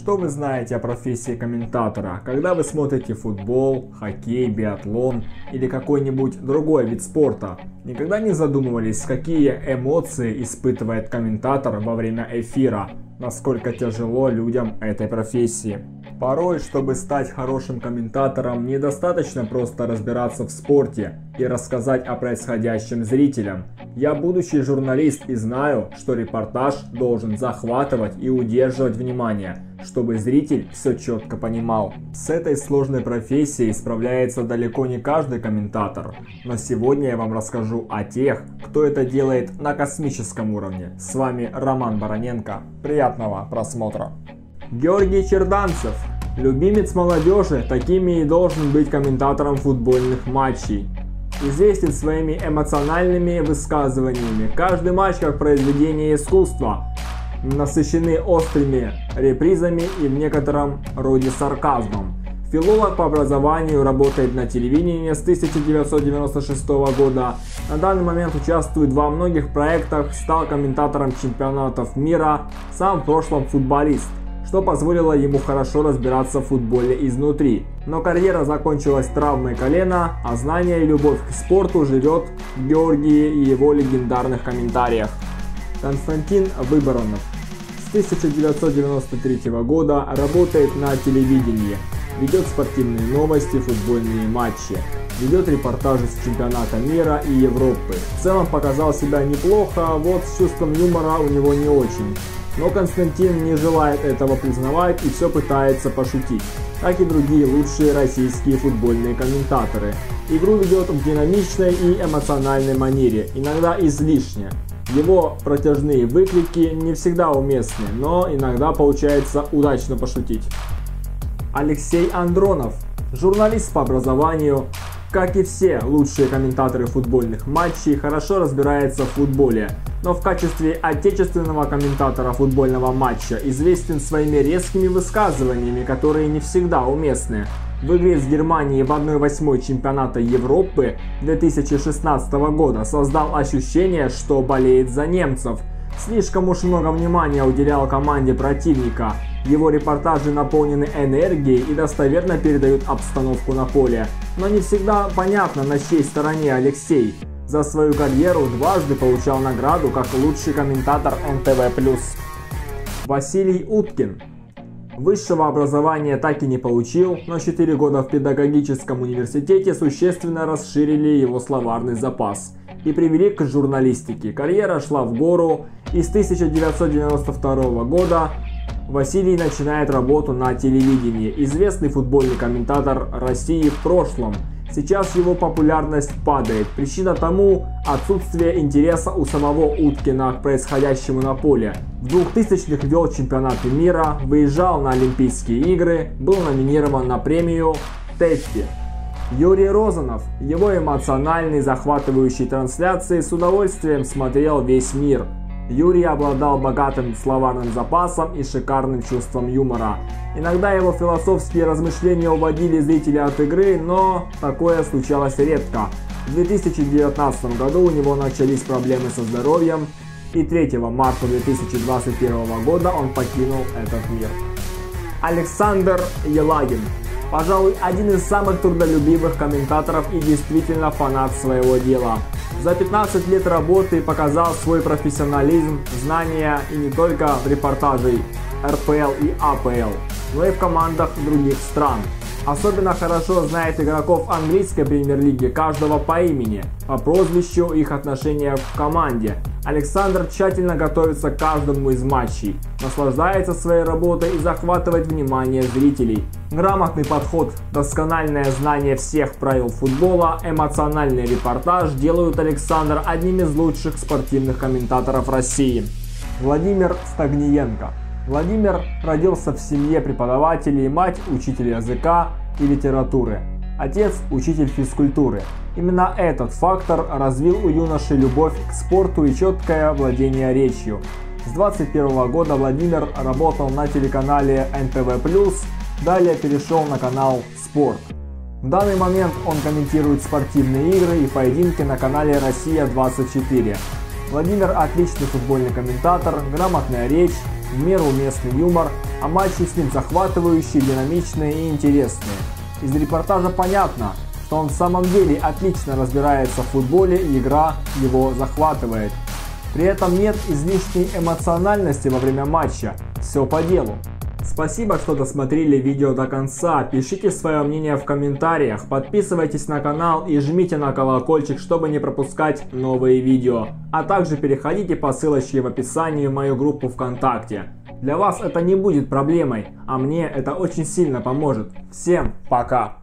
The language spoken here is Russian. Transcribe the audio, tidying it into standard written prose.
Что вы знаете о профессии комментатора? Когда вы смотрите футбол, хоккей, биатлон или какой-нибудь другой вид спорта, никогда не задумывались, какие эмоции испытывает комментатор во время эфира? Насколько тяжело людям этой профессии? Порой, чтобы стать хорошим комментатором, недостаточно просто разбираться в спорте и рассказать о происходящем зрителям. Я будущий журналист и знаю, что репортаж должен захватывать и удерживать внимание, чтобы зритель все четко понимал. С этой сложной профессией справляется далеко не каждый комментатор, но сегодня я вам расскажу о тех, кто это делает на космическом уровне. С вами Роман Бароненко. Приятного просмотра. Георгий Черданцев. Любимец молодежи, такими и должен быть комментатором футбольных матчей. Известен своими эмоциональными высказываниями. Каждый матч как произведение искусства, насыщены острыми репризами и в некотором роде сарказмом. Филолог по образованию, работает на телевидении с 1996 года. На данный момент участвует во многих проектах, стал комментатором чемпионатов мира, сам в прошлом футболист, что позволило ему хорошо разбираться в футболе изнутри. Но карьера закончилась травмой колена, а знание и любовь к спорту живет в Георгии и его легендарных комментариях. Константин Выборонов. С 1993 года работает на телевидении, ведет спортивные новости, футбольные матчи, ведет репортажи с чемпионата мира и Европы. В целом показал себя неплохо, а вот с чувством юмора у него не очень. Но Константин не желает этого признавать и все пытается пошутить, как и другие лучшие российские футбольные комментаторы. Игру ведет в динамичной и эмоциональной манере, иногда излишне. Его протяжные выкрики не всегда уместны, но иногда получается удачно пошутить. Алексей Андронов. Журналист по образованию. Как и все лучшие комментаторы футбольных матчей, хорошо разбирается в футболе, но в качестве отечественного комментатора футбольного матча известен своими резкими высказываниями, которые не всегда уместны. В игре с Германией в 1/8 чемпионата Европы 2016 года создал ощущение, что болеет за немцев. Слишком уж много внимания уделял команде противника. Его репортажи наполнены энергией и достоверно передают обстановку на поле. Но не всегда понятно, на чьей стороне Алексей. За свою карьеру дважды получал награду как лучший комментатор НТВ+. Василий Уткин. Высшего образования так и не получил, но 4 года в педагогическом университете существенно расширили его словарный запас и привели к журналистике. Карьера шла в гору, и с 1992 года Василий начинает работу на телевидении. Известный футбольный комментатор России в прошлом. Сейчас его популярность падает. Причина тому – отсутствие интереса у самого Уткина к происходящему на поле. В 2000-х вел чемпионаты мира, выезжал на Олимпийские игры, был номинирован на премию ТЭФФИ. Юрий Розанов. Его эмоциональные захватывающие трансляции с удовольствием смотрел весь мир. Юрий обладал богатым словарным запасом и шикарным чувством юмора. Иногда его философские размышления уводили зрителя от игры, но такое случалось редко. В 2019 году у него начались проблемы со здоровьем, и 3 марта 2021 года он покинул этот мир. Александр Елагин. Пожалуй, один из самых трудолюбивых комментаторов и действительно фанат своего дела. За 15 лет работы показал свой профессионализм, знания и не только в репортажей РПЛ и АПЛ, но и в командах других стран. Особенно хорошо знает игроков английской премьер-лиги, каждого по имени, по прозвищу, их отношения в команде. Александр тщательно готовится к каждому из матчей, наслаждается своей работой и захватывает внимание зрителей. Грамотный подход, доскональное знание всех правил футбола, эмоциональный репортаж делают Александра одним из лучших спортивных комментаторов России. Владимир Стагниенко. Владимир родился в семье преподавателей, мать – учитель языка и литературы, отец – учитель физкультуры. Именно этот фактор развил у юноши любовь к спорту и четкое владение речью. С 21 года Владимир работал на телеканале НТВ+, далее перешел на канал «Спорт». В данный момент он комментирует спортивные игры и поединки на канале «Россия-24». Владимир отличный футбольный комментатор, грамотная речь, в меру уместный юмор, а матчи с ним захватывающие, динамичные и интересные. Из репортажа понятно, что он в самом деле отлично разбирается в футболе и игра его захватывает. При этом нет излишней эмоциональности во время матча, все по делу. Спасибо, что досмотрели видео до конца, пишите свое мнение в комментариях, подписывайтесь на канал и жмите на колокольчик, чтобы не пропускать новые видео. А также переходите по ссылочке в описании в мою группу ВКонтакте. Для вас это не будет проблемой, а мне это очень сильно поможет. Всем пока!